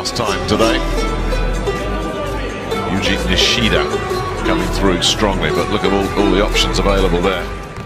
last time today. Yuji Nishida coming through strongly, but look at all the options available there.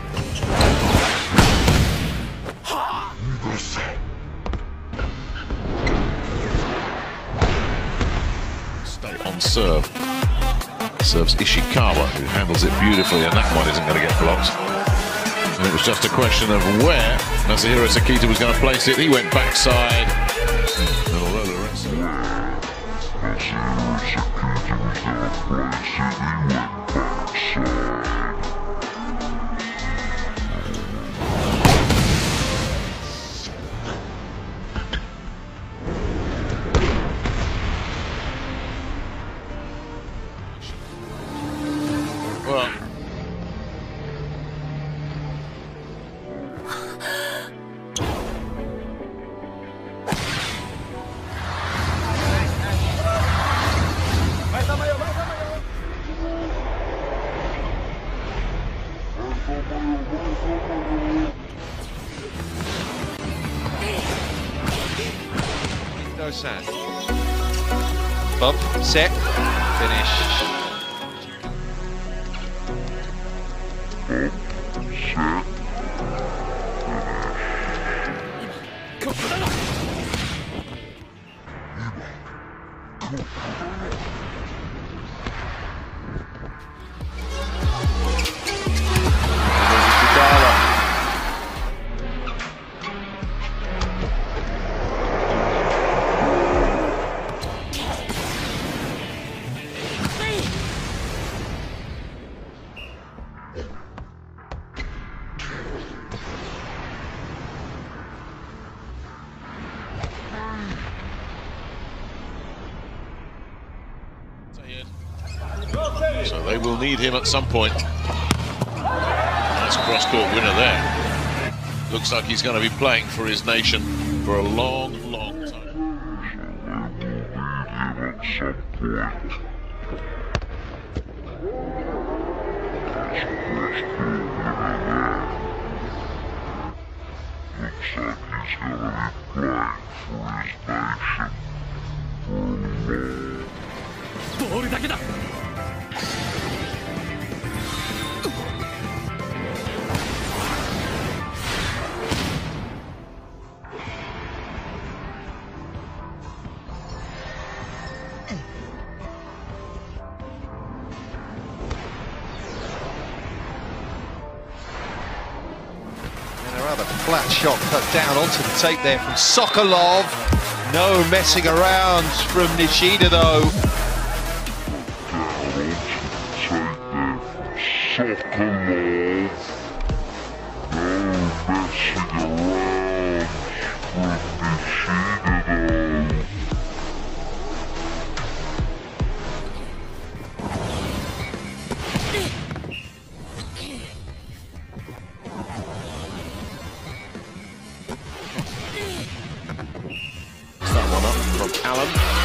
Stay on serve. Serves Ishikawa, who handles it beautifully, and that one isn't going to get blocked. And it was just a question of where Masahiro Sekita was going to place it. He went backside. And although the rest Masahiro Sekita was going to place it, he went backside. well, Dosan. Bump, set, finish. so they will need him at some point. Nice cross-court winner there. Looks like he's going to be playing for his nation for a long, long time. Looks like he's going to be playing for his nation for a long time. Rather flat shot cut down onto the tape there from Sokolov. No messing around from Nishida though. Sokolov. No messing around from Nishida though. That one up from Allen.